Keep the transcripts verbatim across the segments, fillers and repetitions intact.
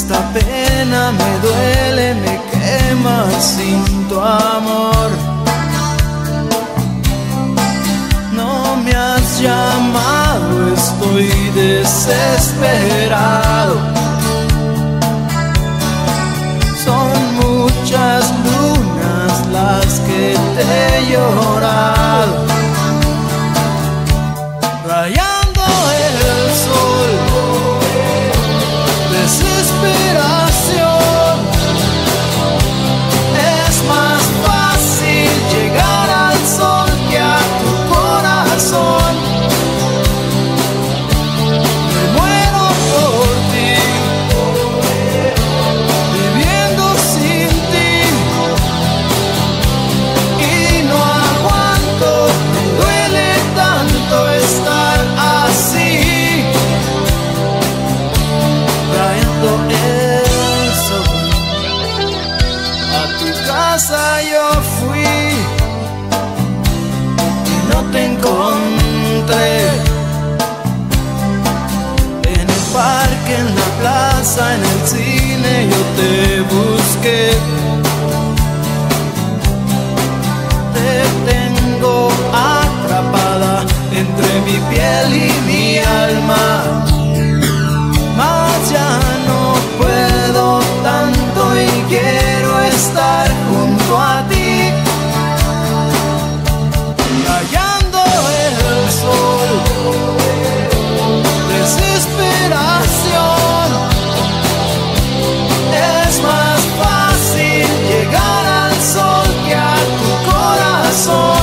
esta pena me duele, me quema sin tu amor. No me has llamado, estoy desesperado. Son muchas lunas las que te he llorado, rayando el sol. Desesperación, es más fácil llegar al sol que a tu corazón. Me muero por ti, viviendo sin ti, y no aguanto, me duele tanto estar así. Trayendo el sol a tu casa yo fui y no te encontré. En el parque, en la plaza, en el cine yo te busqué. Te tengo atrapada entre mi piel y mi alma. Mas ya no puedo tanto y quiero estar junto a ti, rayando el sol. Desesperación, es más fácil llegar al sol que a tu corazón.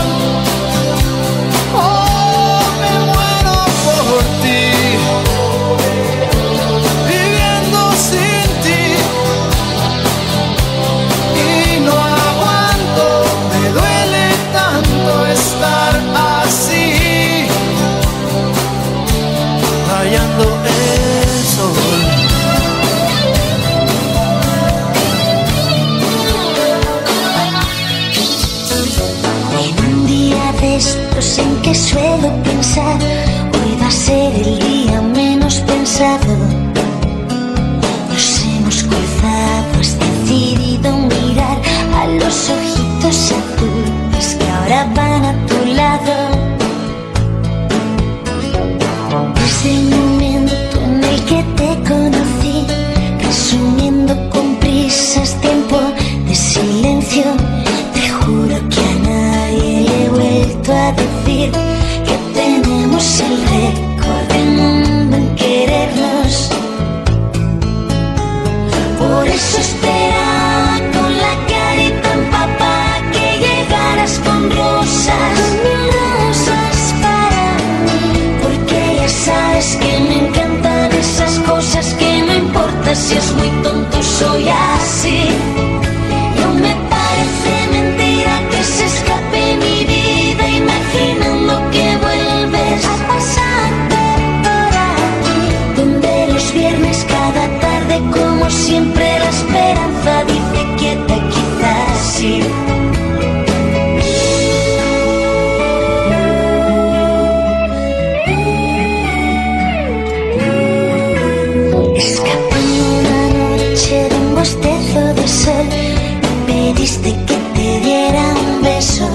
Oh, me muero por ti, viviendo sin ti, y no aguanto, me duele tanto estar así, rayando el sol. En un día de estos en que suelo pensar, hoy va a ser el día menos pensado. Nos hemos cruzado, has decidido mirar a los ojitos azules que ahora van a tu lado. Desde el momento en el que te conocí, resumiendo con prisas tiempo de silencio, te juro que a nadie le he vuelto a decir que tenemos el récord del mundo en querernos. Por eso esperaba con la carita empapada que llegaras con rosas, rosas para mí, porque ya sabes que me encantan esas cosas que no importa si es muy tonto, soy así. Y aún me parece mentira que se escape mi vida imaginando que vuelves a pasarte por aquí, donde los viernes cada tarde como siempre la esperanza dice quieta, quizás sí. Escapando una noche de un bostezo de sol, me pediste que te diera un beso.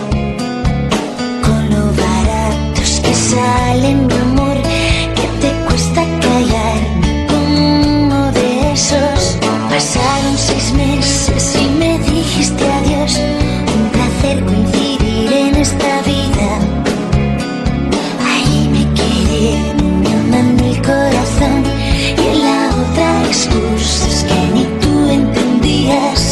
Con lo baratos que salen, mi amor, que te cuesta callarme como uno de esos. Pasaron seis meses y me dijiste adiós. Un placer coincidir en esta vida. Ahí me quedé, mi alma en mi corazón, y en la otra excusas que ni tú entendías.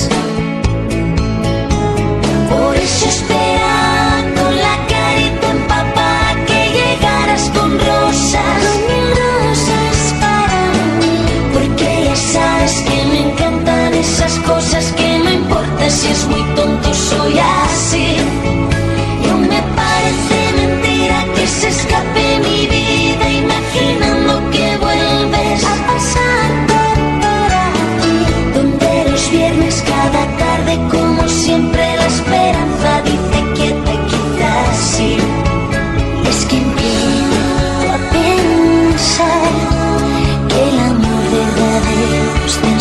Por eso esperaba con la carita empapada que llegaras con rosas, con rosas para mí, porque ya sabes que me encantan esas cosas que no importa si es muy tonto, soy así. Y aún me parece mentira que se escape mi vida imaginando que vuelves a pasarte por aquí, donde los viernes cada tarde como siempre la esperanza dice quieta, quizás sí. Y es que empiezo a pensar que el amor verdadero es de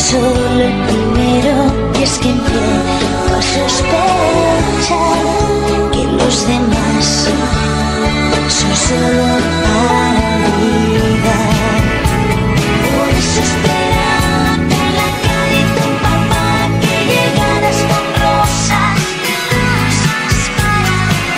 sospecha que los demás son solo para olvidar. Por eso esperando en la calle tu papá que llegaras con rosas, rosas para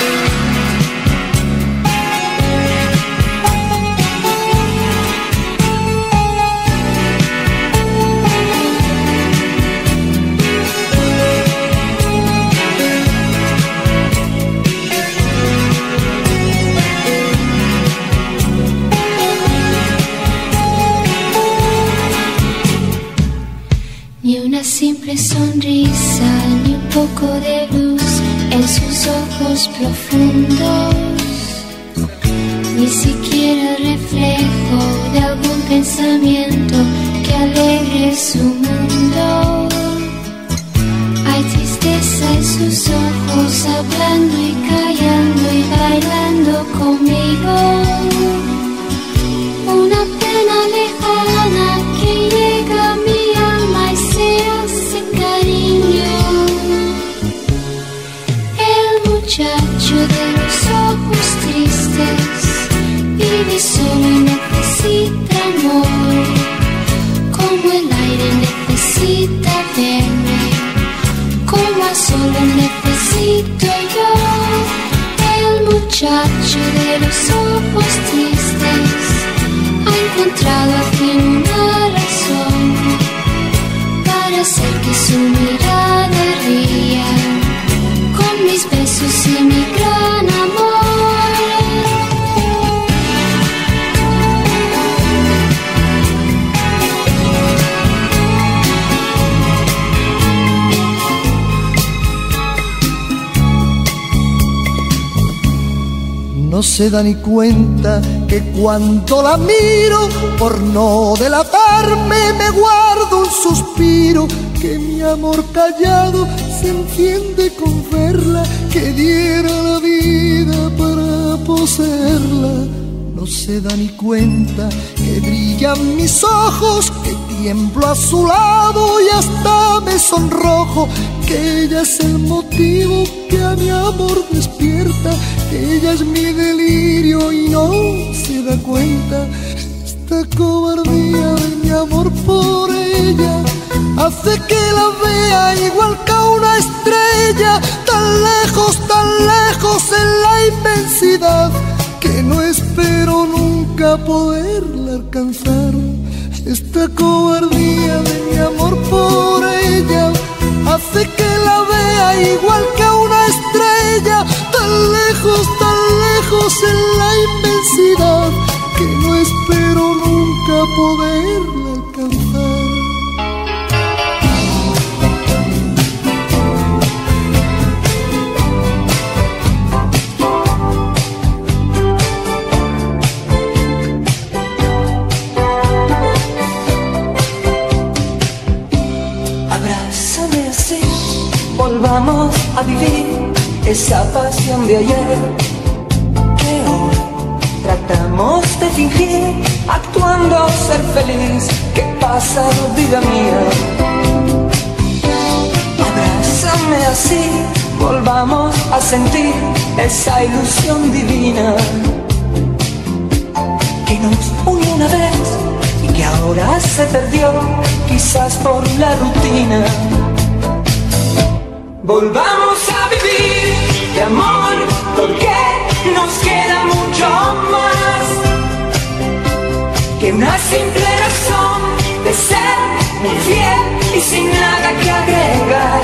Ni una simple sonrisa, ni un poco de luz en sus ojos profundos, ni siquiera reflejo de algún pensamiento que alegre su mundo. Hay tristeza en sus ojos, hablando y callando y bailando conmigo. Una pena lejana que llega a mi alma y se hace cariño. El muchacho de los ojos tristes vive solo y necesita amor, como el aire necesita verme, como a solo necesito yo. El muchacho de los ojos tristes ha encontrado al fin una razón para hacer que su mirada ría con mis besos y mi gran amor. No se da ni cuenta que cuando la miro, por no delatarme, me guardo un suspiro, que mi amor callado se enciende con verla, que diera la vida para poseerla. No se da ni cuenta que brillan mis ojos, que tiemblo a su lado y hasta me sonrojo, que ella es el motivo que a mi amor despierta, que ella es mi delirio y no se da cuenta. Esta cobardía de mi amor por ella hace que la vea igual que a una estrella, tan lejos, tan lejos en la inmensidad, que no espero nunca poderla alcanzar. Esta cobardía de mi amor por ella hace que la vea igual que a una estrella, tan lejos, tan lejos en la inmensidad, que no espero nunca poderla alcanzar. Volvamos a vivir esa pasión de ayer, que hoy tratamos de fingir, actuando ser feliz. ¿Qué pasa, vida mía? Abrázame así, volvamos a sentir esa ilusión divina que nos unió una vez y que ahora se perdió, quizás por la rutina. Volvamos a vivir de amor, porque nos queda mucho más que una simple razón de ser muy fiel y sin nada que agregar.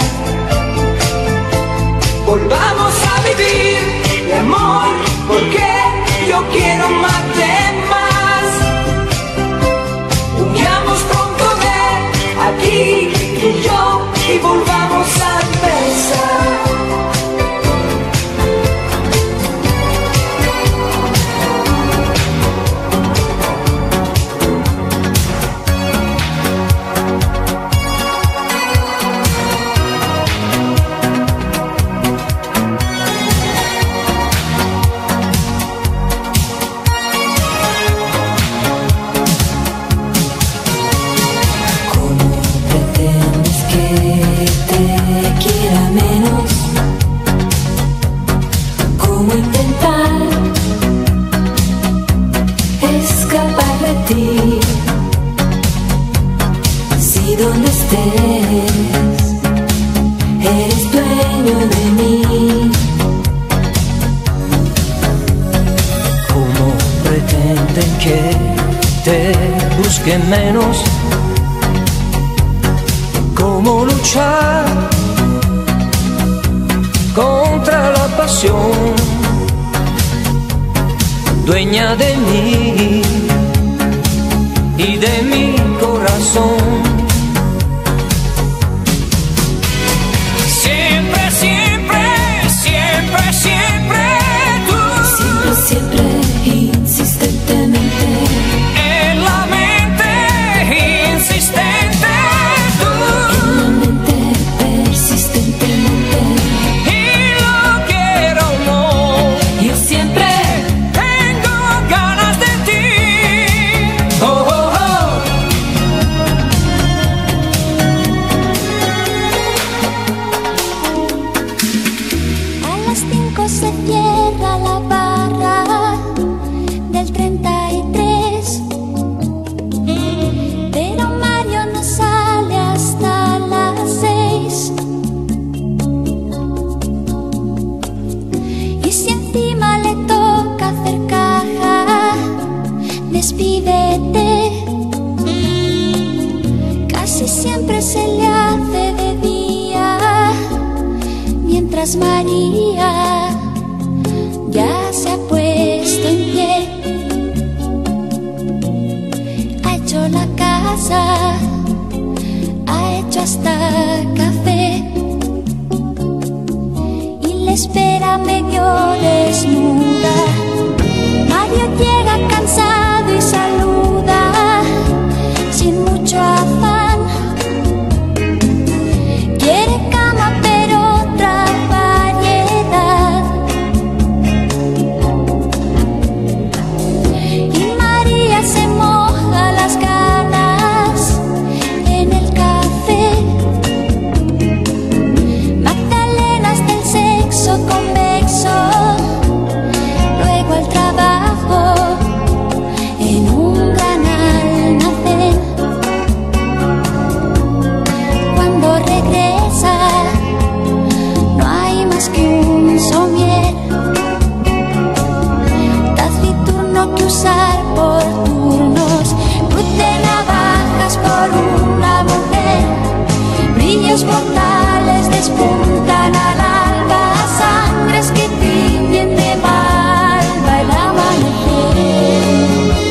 Volvamos a vivir de amor, porque yo quiero más de más. Huyamos pronto de aquí y yo y volvamos a empezar. ¿Cómo pretendes que te donde estés, eres dueño de mí. ¿Cómo pretenden que te busque menos? ¿Cómo luchar contra la pasión, dueña de mí y de mi corazón? Siempre, siempre, siempre, siempre tú. Siempre, siempre, insistentemente. En la mente insistente tú. En la mente persistentemente. Y lo quiero o no, Yo siempre tengo ganas de ti. Oh, oh, oh. A las cinco se cierra la barra del treinta y tres, pero Mario no sale hasta las seis. Y si encima le toca hacer caja, despídete. Casi siempre se le hace de día, mientras María ya se ha puesto en pie. Ha hecho la casa, ha hecho hasta café y le espera medio desnuda. Mario llega cansado y saluda sin mucho afán. Quiere cama pero otra variedad. Y María se moja las ganas en el café. Magdalenas del sexo convexo, luego al trabajo en un gran almacén. Cuando regresa no hay más que un somier taciturno que usar por turnos. Cruz de navajas por una mujer, brillos mortales despuntan al alba, sangres que tiñen de malva el amanecer.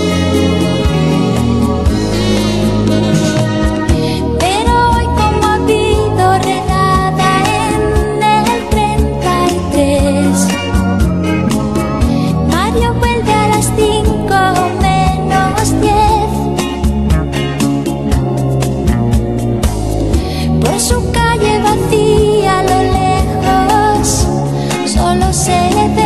Pero hoy, como ha habido redada en el treinta y tres, Mario vuelve a las cinco menos diez. Por su calle vacía a lo lejos solo se ve